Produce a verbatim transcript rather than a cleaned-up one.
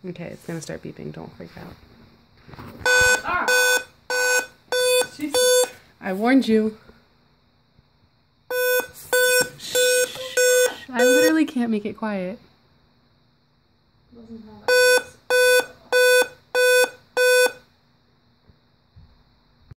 Okay, it's gonna start beeping. Don't freak out. Ah! Jesus. I warned you. Shh. I literally can't make it quiet. Doesn't have access.